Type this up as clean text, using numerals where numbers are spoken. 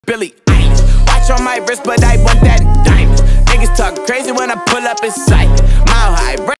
Billy Eilish. Watch on my wrist, but I want that diamond. Niggas talk crazy when I pull up in sight. Mile high.